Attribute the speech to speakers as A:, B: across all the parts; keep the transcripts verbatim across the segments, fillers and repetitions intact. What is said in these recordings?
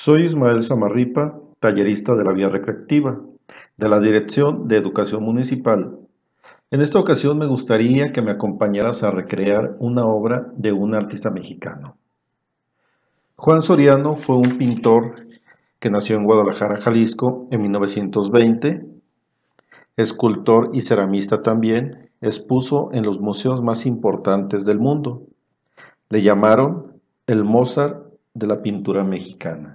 A: Soy Ismael Samarripa, tallerista de la Vía Recreativa, de la Dirección de Educación Municipal. En esta ocasión me gustaría que me acompañaras a recrear una obra de un artista mexicano. Juan Soriano fue un pintor que nació en Guadalajara, Jalisco, en mil novecientos veinte, escultor y ceramista también, expuso en los museos más importantes del mundo. Le llamaron el Mozart de la pintura mexicana.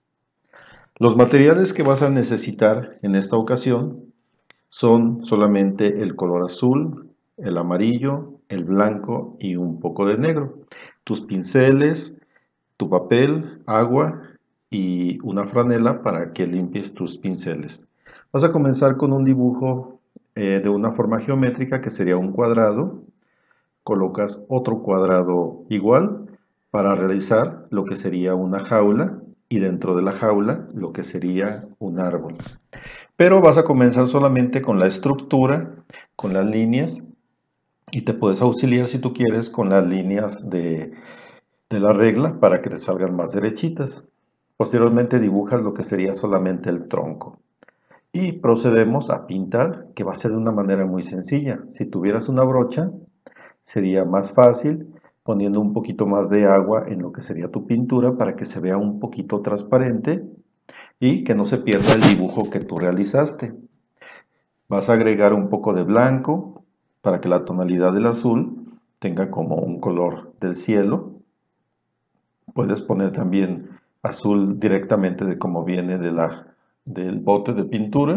A: Los materiales que vas a necesitar en esta ocasión son solamente el color azul, el amarillo, el blanco y un poco de negro. Tus pinceles, tu papel, agua y una franela para que limpies tus pinceles. Vas a comenzar con un dibujo eh, de una forma geométrica que sería un cuadrado. Colocas otro cuadrado igual para realizar lo que sería una jaula y dentro de la jaula lo que sería un árbol. Pero vas a comenzar solamente con la estructura, con las líneas, y te puedes auxiliar si tú quieres con las líneas de, de la regla para que te salgan más derechitas. Posteriormente dibujas lo que sería solamente el tronco. Y procedemos a pintar, que va a ser de una manera muy sencilla. Si tuvieras una brocha, sería más fácil poniendo un poquito más de agua en lo que sería tu pintura para que se vea un poquito transparente y que no se pierda el dibujo que tú realizaste. Vas a agregar un poco de blanco para que la tonalidad del azul tenga como un color del cielo. Puedes poner también azul directamente de como viene de la, del bote de pintura.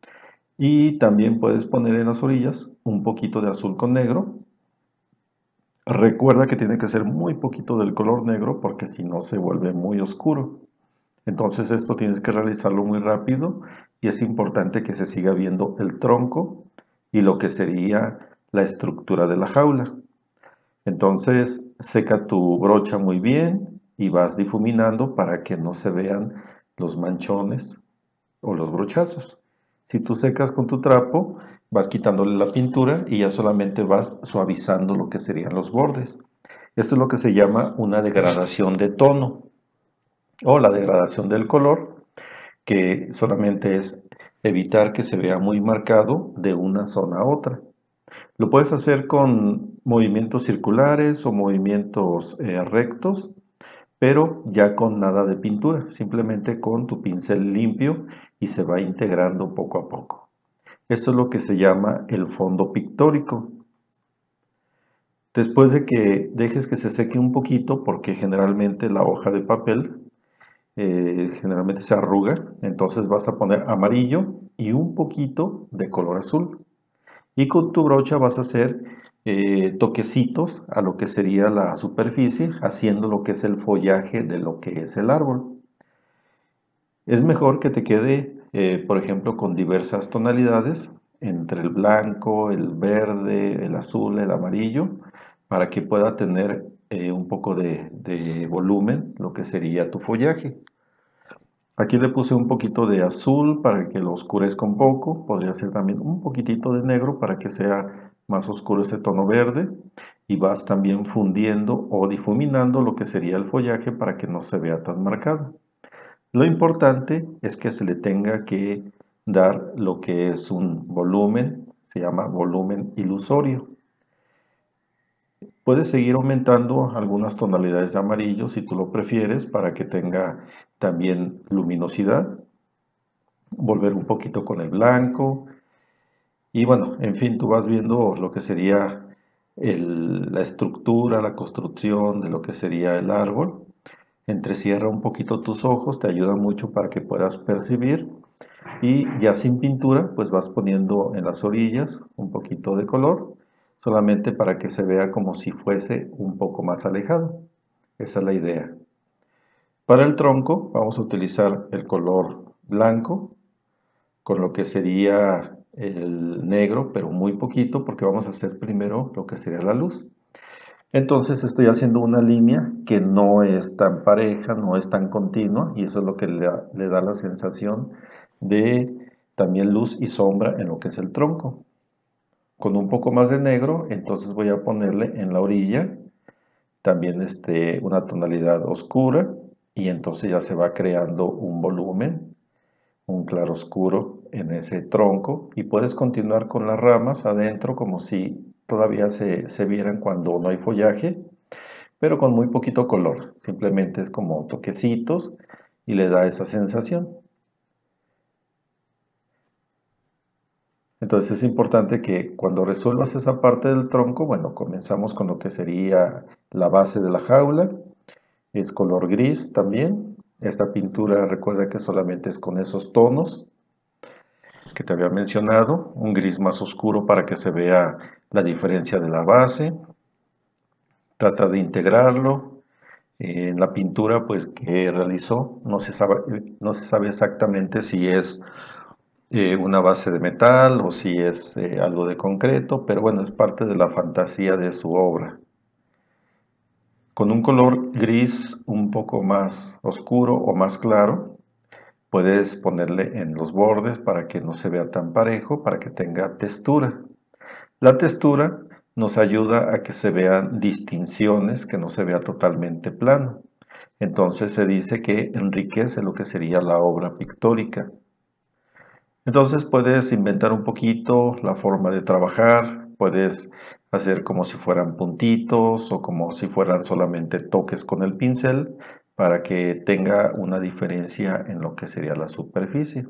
A: Y también puedes poner en las orillas un poquito de azul con negro. Recuerda que tiene que ser muy poquito del color negro porque si no se vuelve muy oscuro. Entonces esto tienes que realizarlo muy rápido y es importante que se siga viendo el tronco y lo que sería la estructura de la jaula. Entonces seca tu brocha muy bien y vas difuminando para que no se vean los manchones o los brochazos. Si tú secas con tu trapo, vas quitándole la pintura y ya solamente vas suavizando lo que serían los bordes. Esto es lo que se llama una degradación de tono o la degradación del color, que solamente es evitar que se vea muy marcado de una zona a otra. Lo puedes hacer con movimientos circulares o movimientos eh, rectos, pero ya con nada de pintura, simplemente con tu pincel limpio y se va integrando poco a poco. Esto es lo que se llama el fondo pictórico. Después de que dejes que se seque un poquito, porque generalmente la hoja de papel eh, generalmente se arruga, entonces vas a poner amarillo y un poquito de color azul. Y con tu brocha vas a hacer eh, toquecitos a lo que sería la superficie, haciendo lo que es el follaje de lo que es el árbol. Es mejor que te quede, eh, por ejemplo, con diversas tonalidades, entre el blanco, el verde, el azul, el amarillo, para que pueda tener eh, un poco de, de volumen, lo que sería tu follaje. Aquí le puse un poquito de azul para que lo oscurezca un poco. Podría ser también un poquitito de negro para que sea más oscuro este tono verde. Y vas también fundiendo o difuminando lo que sería el follaje para que no se vea tan marcado. Lo importante es que se le tenga que dar lo que es un volumen, se llama volumen ilusorio. Puedes seguir aumentando algunas tonalidades de amarillo si tú lo prefieres para que tenga también luminosidad. Volver un poquito con el blanco y bueno, en fin, tú vas viendo lo que sería el, la estructura, la construcción de lo que sería el árbol. Entrecierra un poquito tus ojos, te ayuda mucho para que puedas percibir y ya sin pintura pues vas poniendo en las orillas un poquito de color solamente para que se vea como si fuese un poco más alejado. Esa es la idea. Para el tronco vamos a utilizar el color blanco con lo que sería el negro, pero muy poquito porque vamos a hacer primero lo que sería la luz. Entonces estoy haciendo una línea que no es tan pareja, no es tan continua y eso es lo que le da, le da la sensación de también luz y sombra en lo que es el tronco. Con un poco más de negro, entonces voy a ponerle en la orilla también este, una tonalidad oscura y entonces ya se va creando un volumen, un claroscuro en ese tronco, y puedes continuar con las ramas adentro como si todavía se, se vieran cuando no hay follaje, pero con muy poquito color, simplemente es como toquecitos y le da esa sensación. Entonces es importante que cuando resuelvas esa parte del tronco, bueno, comenzamos con lo que sería la base de la jaula, es color gris también. Esta pintura recuerda que solamente es con esos tonos que te había mencionado, un gris más oscuro para que se vea la diferencia de la base. Trata de integrarlo. Eh, en la pintura pues que realizó no se sabe, no se sabe exactamente si es eh, una base de metal o si es eh, algo de concreto, pero bueno, es parte de la fantasía de su obra. Con un color gris un poco más oscuro o más claro, puedes ponerle en los bordes para que no se vea tan parejo, para que tenga textura. La textura nos ayuda a que se vean distinciones, que no se vea totalmente plano. Entonces se dice que enriquece lo que sería la obra pictórica. Entonces puedes inventar un poquito la forma de trabajar, puedes hacer como si fueran puntitos o como si fueran solamente toques con el pincel para que tenga una diferencia en lo que sería la superficie.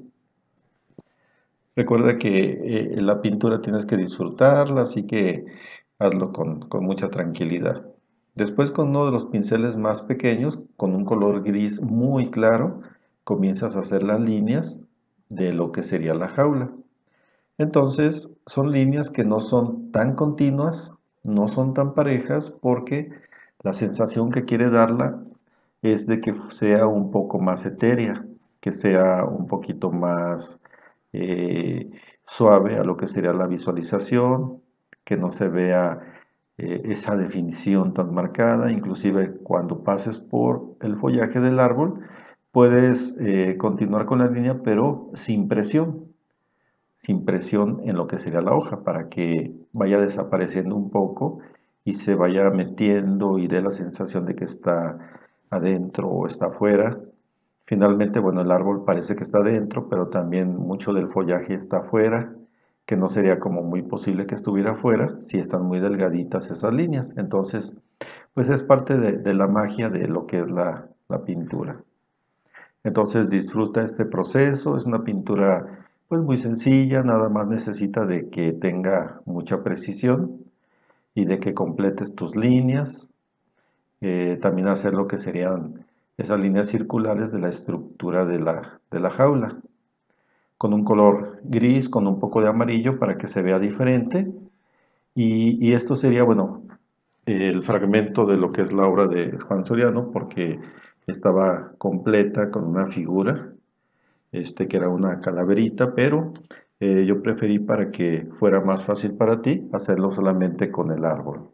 A: Recuerda que eh, la pintura tienes que disfrutarla, así que hazlo con, con mucha tranquilidad. Después con uno de los pinceles más pequeños, con un color gris muy claro, comienzas a hacer las líneas de lo que sería la jaula. Entonces son líneas que no son tan continuas, no son tan parejas, porque la sensación que quiere darla es de que sea un poco más etérea, que sea un poquito más eh, suave a lo que sería la visualización, que no se vea eh, esa definición tan marcada. Inclusive cuando pases por el follaje del árbol, puedes eh, continuar con la línea, pero sin presión, sin presión en lo que sería la hoja, para que vaya desapareciendo un poco y se vaya metiendo y dé la sensación de que está adentro o está afuera. Finalmente, bueno, el árbol parece que está dentro, pero también mucho del follaje está afuera, que no sería como muy posible que estuviera afuera si están muy delgaditas esas líneas. Entonces, pues es parte de, de la magia de lo que es la, la pintura. Entonces disfruta este proceso, es una pintura pues muy sencilla, nada más necesita de que tenga mucha precisión y de que completes tus líneas. Eh, también hacer lo que serían esas líneas circulares de la estructura de la, de la jaula, con un color gris, con un poco de amarillo para que se vea diferente. Y, y esto sería, bueno, el fragmento de lo que es la obra de Juan Soriano, porque estaba completa con una figura, este, que era una calaverita, pero eh, yo preferí, para que fuera más fácil para ti, hacerlo solamente con el árbol.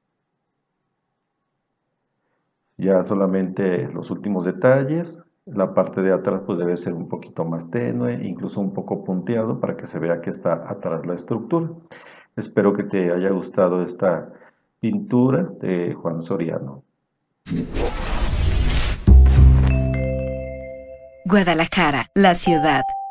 A: Ya solamente los últimos detalles, la parte de atrás pues debe ser un poquito más tenue, incluso un poco punteado para que se vea que está atrás la estructura. Espero que te haya gustado esta pintura de Juan Soriano.
B: Guadalajara, la ciudad.